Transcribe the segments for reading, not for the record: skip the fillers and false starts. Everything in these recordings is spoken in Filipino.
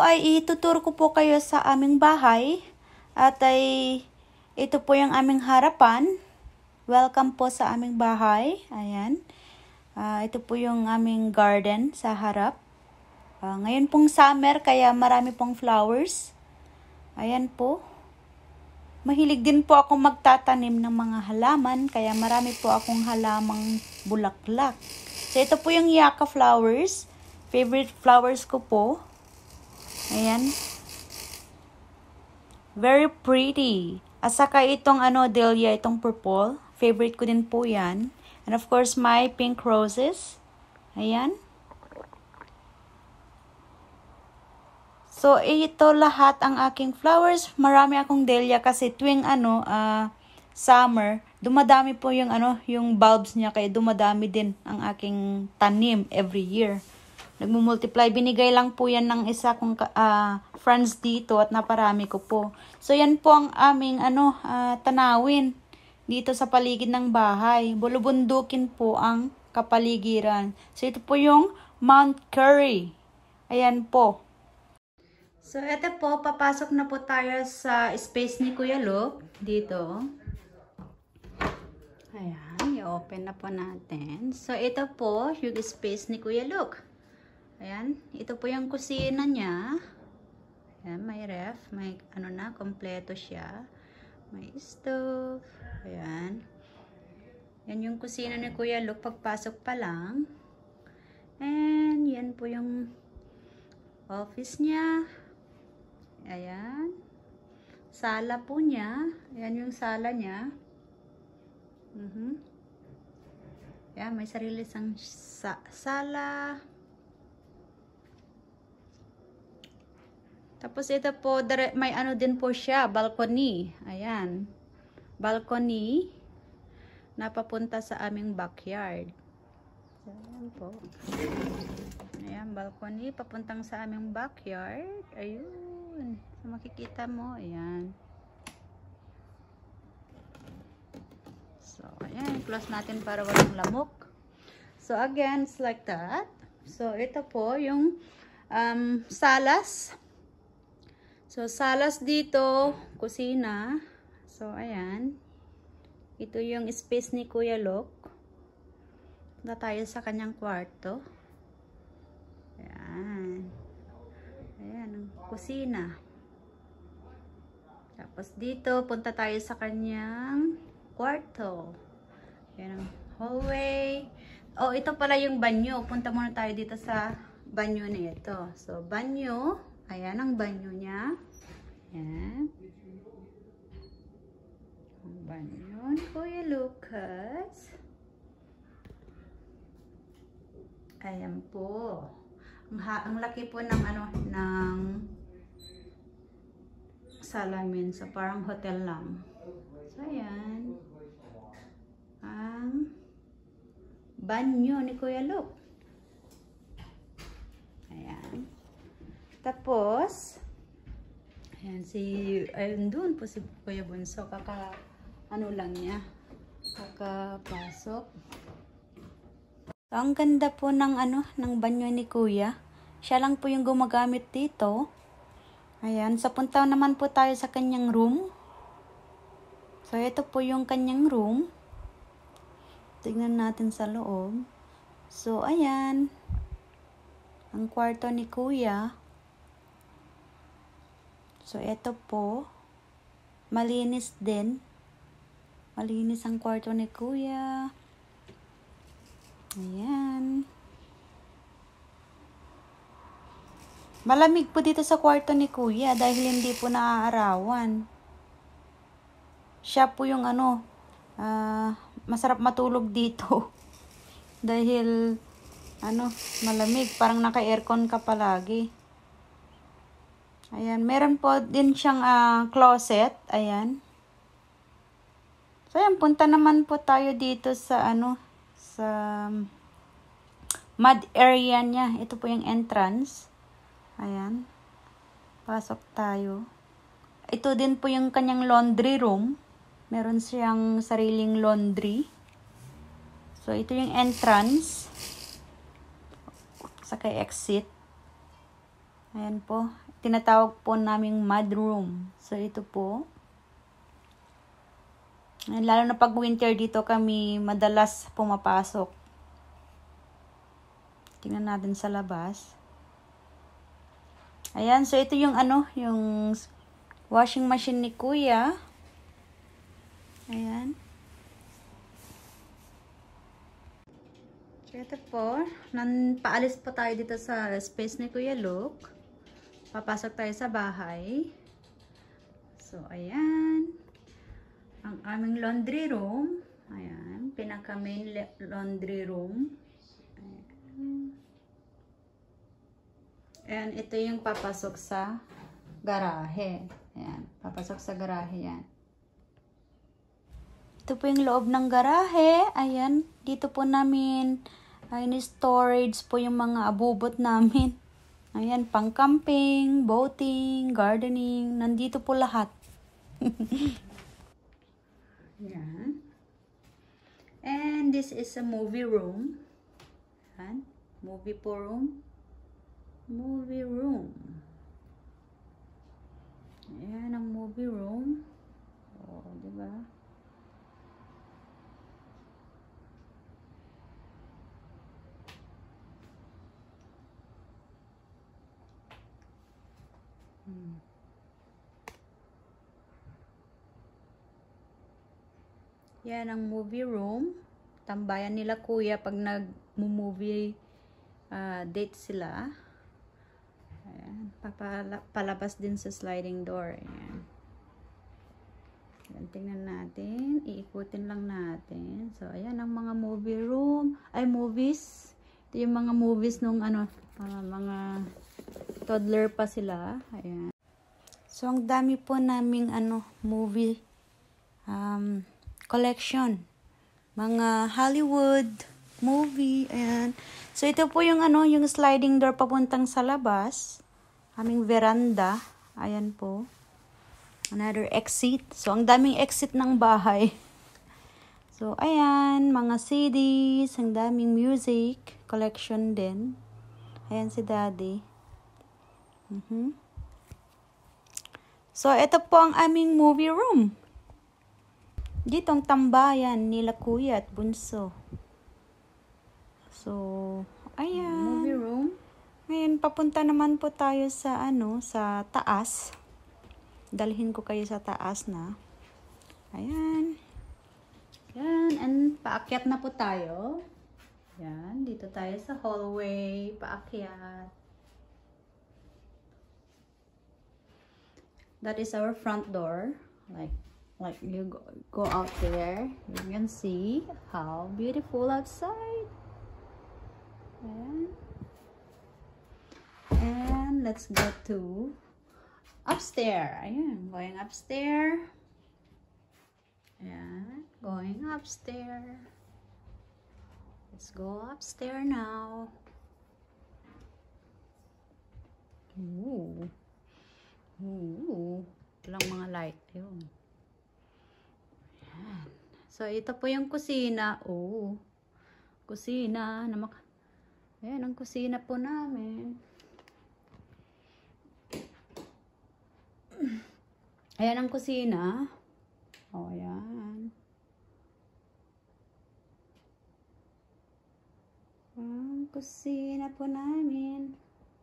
ay ituturo ko po kayo sa aming bahay. At ito po yung aming harapan. Welcome po sa aming bahay. Ayan. Ito po yung aming garden sa harap. Ngayon pong summer kaya marami pong flowers. Ayan po. Mahilig din po ako magtatanim ng mga halaman kaya marami po akong halamang bulaklak. So ito po yung yucca flowers. Favorite flowers ko po. Ayan. Very pretty. At saka itong dahlia, itong purple. Favorite ko din po yan. And of course my pink roses. Ayan. So, ito lahat ang aking flowers. Marami akong dahlia kasi tuwing summer, dumadami po yung yung bulbs niya kaya dumadami din ang aking tanim every year. Nagmumultiply. Binigay lang po yan ng isa kong friends dito at naparami ko po. So, yan po ang aming tanawin dito sa paligid ng bahay. Bulubundukin po ang kapaligiran. So, ito po yung Mount Curry. Ayan po. So, ito po, papasok na po tayo sa space ni Kuya Luke. Dito. Ayan, i-open na po natin. So, ito po, yung space ni Kuya Luke. Ayan, ito po yung kusina niya. Ayan, may ref, may kompleto siya. May stove. Ayan. Yan yung kusina ni Kuya Luke pagpasok pa lang. And, yan po yung office niya. Ayan. Sala po niya. Ayan yung sala niya. Ayan, may sarili sang sala. Tapos ito po, may din po siya, balcony. Ayan. Balcony na papunta sa aming backyard. Ayan po. Ayan, balcony papuntang sa aming backyard. Ayun. So, makikita mo, ayan. So, ayan, close natin para walang lamok. So, again, it's like that. So, ito po yung salas. So, salas dito, kusina. So, ayan. Ito yung space ni Kuya Luke. Punta tayo sa kanyang kwarto. Ayan. Ayan, ang kusina. Tapos dito, punta tayo sa kanyang kwarto. Ayan ang hallway. Oh, ito pala yung banyo. Punta muna tayo dito sa banyo na ito. So, banyo. Ayan ang banyo niya. Ayan. Ang banyo ni Kuya Lucas. Ayan po. Ang laki po ng ng salamin. So, parang hotel lang. So, ayan. Ang banyo ni Kuya Luke. Ayan. Tapos, ayan, ayun doon po si Kuya Bunso. Lang niya. Kakapasok. So, ang ganda po ng ng banyo ni Kuya. Siya lang po yung gumagamit dito. Ayan, sa punta naman po tayo sa kanyang room. So, ito po yung kanyang room. Tignan natin sa loob. So, ayan. Ang kwarto ni Kuya. So, ito po. Malinis din. Malinis ang kwarto ni Kuya. Ayan. Malamig po dito sa kwarto ni Kuya dahil hindi po naaarawan. Siya po yung masarap matulog dito. Dahil malamig, parang naka-aircon ka palagi. Ayan, meron po din siyang closet, ayan. So ayan, punta naman po tayo dito sa sa mud area niya. Ito po yung entrance. Ayan. Pasok tayo. Ito din po yung kanyang laundry room. Meron siyang sariling laundry. So, ito yung entrance. Saka exit. Ayan po. Tinatawag po naming mudroom. So, ito po. Lalo na pag winter dito kami madalas pumapasok. Tingnan natin sa labas. Ayan, so ito yung yung washing machine ni Kuya. Ayan. So ito po, paalis pa tayo dito sa space ni Kuya Luke. Papasok tayo sa bahay. So ayan. Ang aming laundry room. Ayan, pinaka main laundry room. Ayan. And ito yung papasok sa garahe. Ayan, papasok sa garahe yan. Ito po yung loob ng garahe. Ayan, dito po namin storage po yung mga abubot namin. Ayan, pang camping, boating, gardening, nandito po lahat. Ayan. And this is a movie room. Ayan, movie po room. Movie room. Ayan ang movie room. Oh, diba? Yan ang movie room. Tambayan nila Kuya pag nag-movie date sila. Ayan, palabas din sa sliding door. Ayan. Ayan, tingnan natin. Iikutin lang natin. So, ayan ang mga movie room. Ay, movies. Ito yung mga movies nung mga toddler pa sila. Ayan. So, ang dami po naming movie collection. Mga Hollywood movie. Ayan. So, ito po yung yung sliding door papuntang sa labas. Aming veranda. Ayan po. Another exit. So, ang daming exit ng bahay. So, ayan. Mga CDs. Ang daming music. Collection din. Ayan si Daddy. So, ito po ang aming movie room. Ditong tambayan nila Kuya at Bunso. So, ayan. Movie room. Ngayon, papunta naman po tayo sa sa taas. Dalhin ko kayo sa taas na. Ayan. Ayan. And paakyat na po tayo. Ayan. Dito tayo sa hallway. Paakyat. That is our front door. Like you go out there. You can see how beautiful outside. Ayan. And let's go to upstairs. Ayan, going upstairs. Ayan, going upstairs. Let's go upstairs now. Ooh. Ooh. Walang mga light. Ayun. Ayan. So, ito po yung kusina. Oh. Kusina. Ayan, ang kusina po namin. Ayan ang kusina. Oh, ayan. Ang kusina po namin.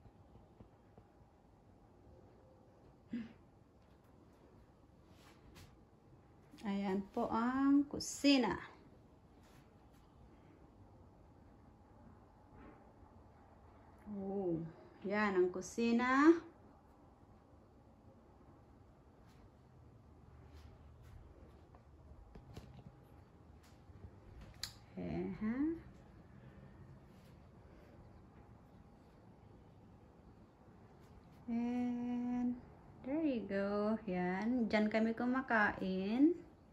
Ayan po ang kusina. Oh, yan ang kusina. And there you go. Yan. Diyan kami kumakain.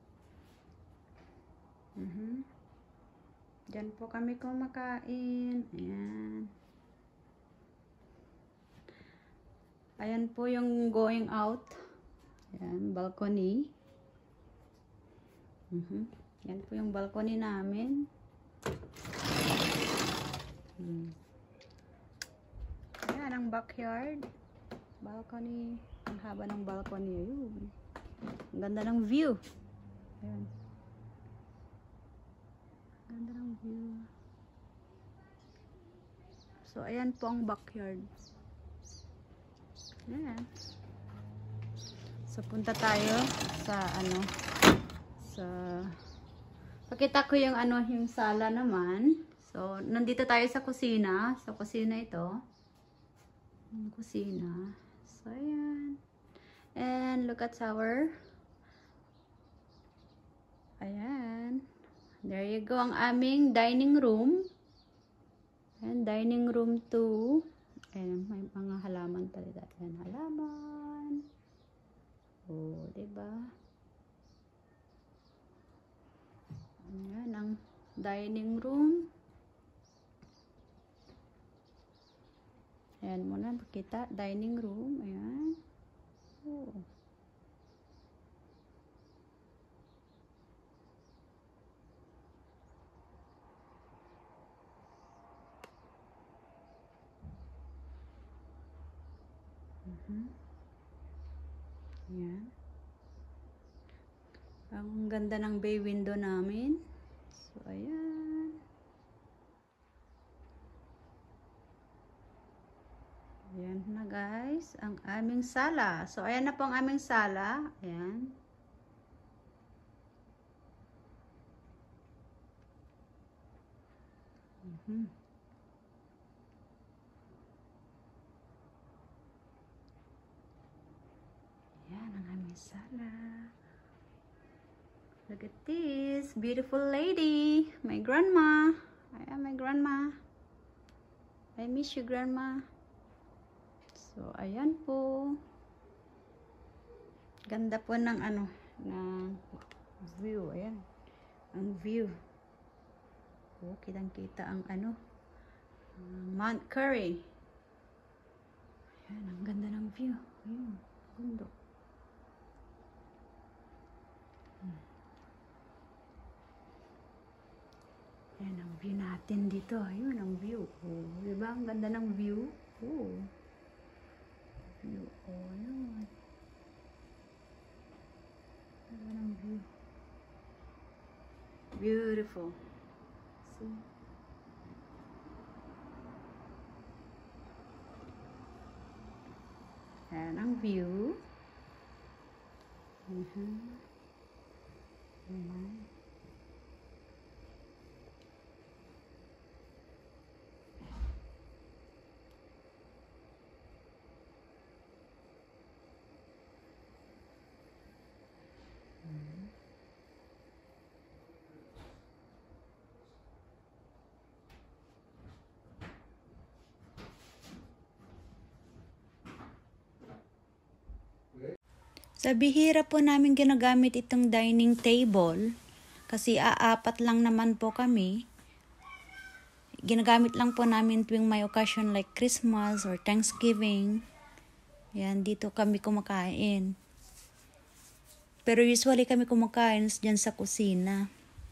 Diyan po kami kumakain. Ayan. Ayan po yung going out. Ayan, balcony. Yan po yung balcony namin. Ayan ang backyard. Balcony. Ang haba ng balcony. Ayun. Ang ganda ng view. Ayan. Ang ganda ng view. So, ayan po ang backyard. Ayan. So, punta tayo sa pakita ko yung yung sala naman. So, nandito tayo sa kusina. Sa kusina ito. Yung kusina. So, ayan. And look at our ayan. There you go ang aming dining room. And dining room 2. Ayan, may mga halaman talaga. Ayan, halaman. Oh, diba? Ayan, ang dining room. Ayan muna, makita. Dining room. Ayan. Oh. Ayan. Ang ganda ng bay window namin. So, ayan. Ayan na guys, ang aming sala. So, ayan na po ang aming sala. Ayan. Ayan ang aming sala. Look at this beautiful lady. My grandma. Ayan, my grandma. I miss you, grandma. So, ayan po. Ganda po ng ng view. Ayan. Ang view. Oh, kitang-kita ang Mount Curry. Ayan, ang ganda ng view. Ayan, gundo. Ayan ang view natin dito. Ayun ang view. Oh, diba? Ang ganda ng view. Oh. View. Oh, ayun. Ganda ng view. Beautiful. See? Ayan ang view. Ayan. Sa bihira po namin ginagamit itong dining table kasi aapat lang naman po kami. Ginagamit lang po namin tuwing may occasion like Christmas or Thanksgiving. Yan, dito kami kumakain. Pero usually kami kumakain dyan sa kusina.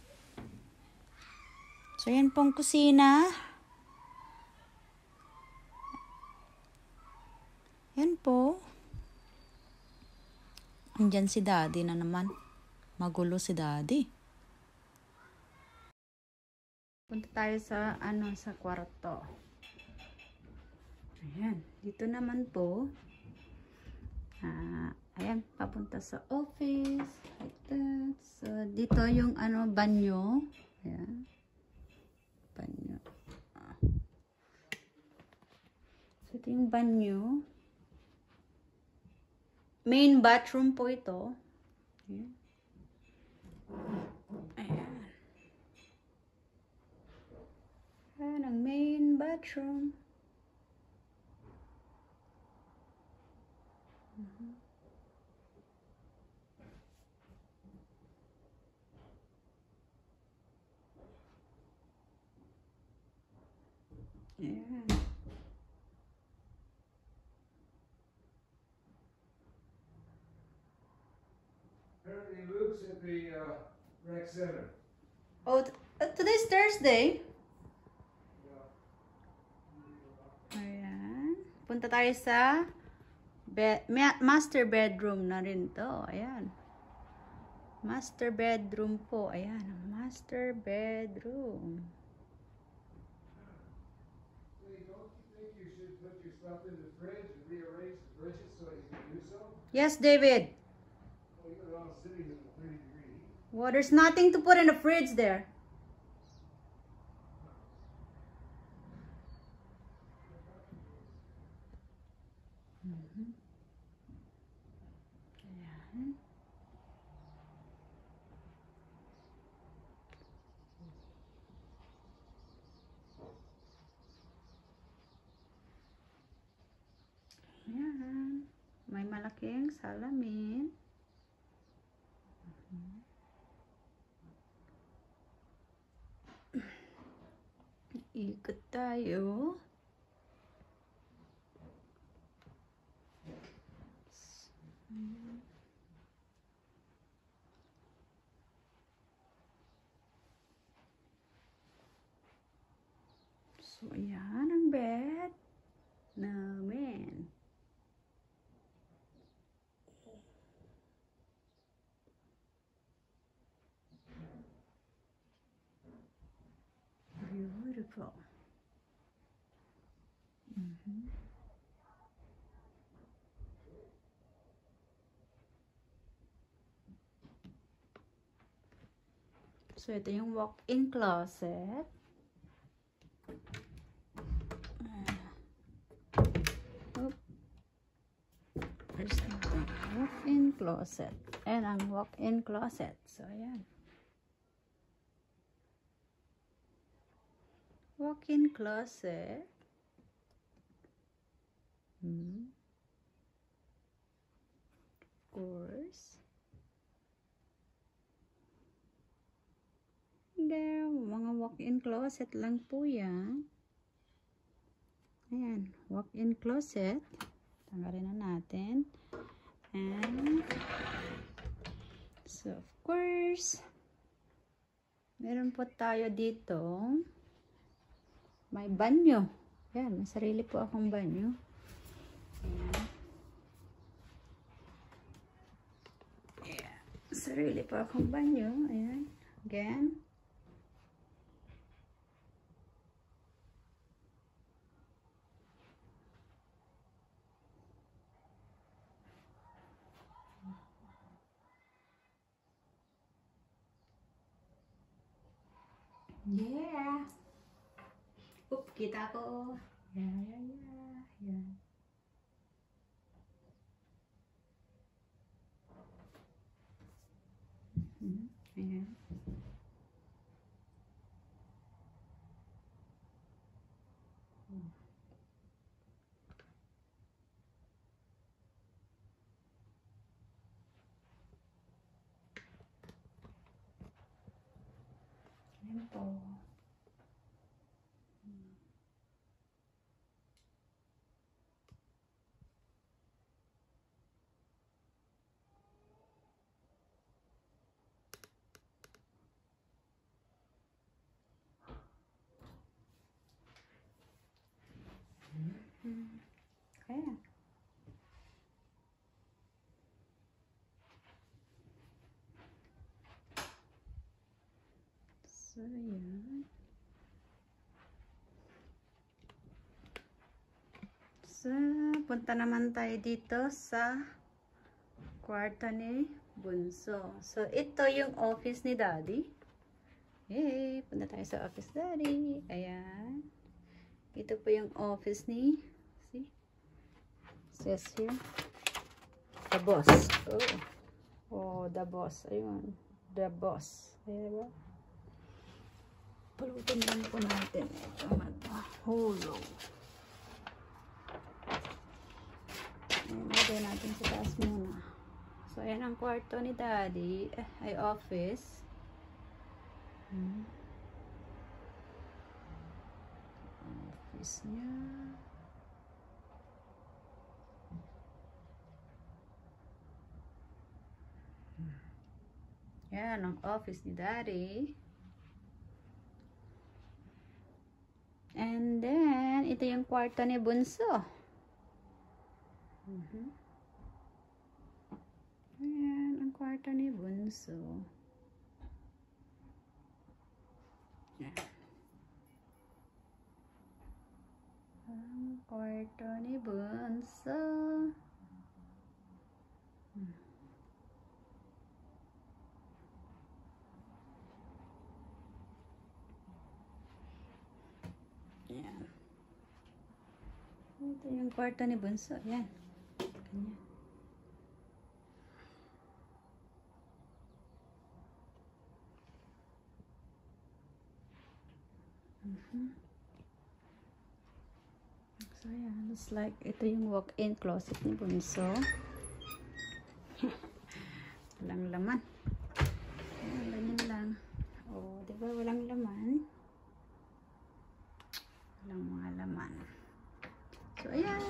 So yan pong kusina. Yan po. Andyan si Daddy na naman. Magulo si Daddy. Punta tayo sa sa kwarto. Ayan, dito naman po. Ayan, papunta sa office. Like that. So dito yung banyo. Ayan. Banyo. So ito yung banyo. Main bathroom po ito. Ayan. Ayan. Ayan ang main bathroom. Ayan. Apparently Luke's at the rec center. Oh, today's Thursday. Yeah. Ayan. Punta tayo sa Master bedroom na rin to. Ayan. Master bedroom po. Ayan. Master bedroom. Hey, don't you think you should put your stuff in the fridge and rearrange the fridges so you can do so? Yes, David. Well, you're all sitting in the 30-degree heat. Well, there's nothing to put in the fridge there. Ayan. Ayan. May malaking salamin. Ikot tayo. So, ayan ang bed namin. Beautiful. So, ito yung walk-in closet. There's the walk-in closet. And ang walk-in closet. So, ayan. Walk-in closet. Of course. There, mga walk-in closet lang po yan. Ayan, walk-in closet. Tanggalin na natin. And, so of course, meron po tayo dito. May banyo. Ayan, may sarili po akong banyo. Ayan. Ayan. Sarili po akong banyo. Ayan. Again. Yeah. Oop, kita ko. Yeah. Ayan. Ayan po. Ayan. So, yan. So, punta naman tayo dito sa kwarto ni Bunso. So, ito yung office ni Daddy. Yay! Punta tayo sa office Daddy. Ayan. Ito po yung office ni, see? Says here, the boss. Oh, the boss. Ayun. The boss. Ayan ba? Pulutin lang po natin. Ito mahulog. Ayan, lagay natin sa taas muna. So, ayan ang kwarto ni Daddy. Ay, office. Office niya. Yan ang office ni Daddy. And then, ito yung kwarto ni Bunso. Ayan, ang kwarto ni Bunso. Ayan. Ang kwarto ni Bunso. Ayan. Ito yung kwarto ni Bunso. Ayan. Ganyan. So, ayan. It's like, ito yung walk-in closet ni Bunso. Walang laman. Ayan, ganyan lang. Oh, diba walang laman? Walang mga laman. So, ayan.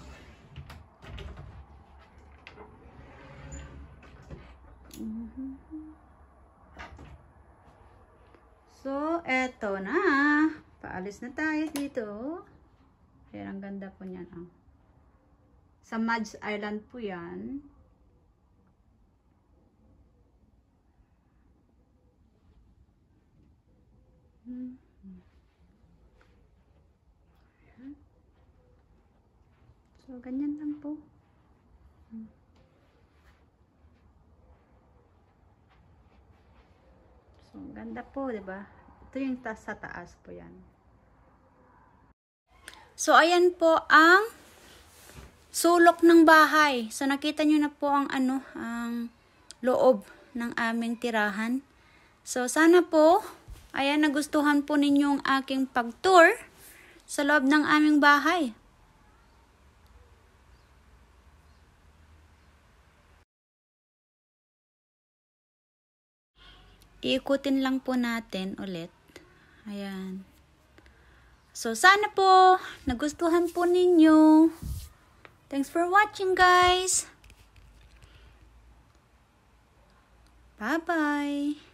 So, eto na. Paalis na tayo dito. Ayan, ang ganda po niyan. Oh. Sa Mudge Island po yan. So, ganyan lang po. So, ganda po, diba? Ito yung sa taas po yan. So, ayan po ang sulok ng bahay. So, nakita nyo na po ang ang loob ng aming tirahan. So, sana po, ayan, nagustuhan po ninyo ang aking pag-tour sa loob ng aming bahay. Iikutin lang po natin ulit. Ayan. So, sana po nagustuhan po ninyo. Thanks for watching, guys. Bye-bye.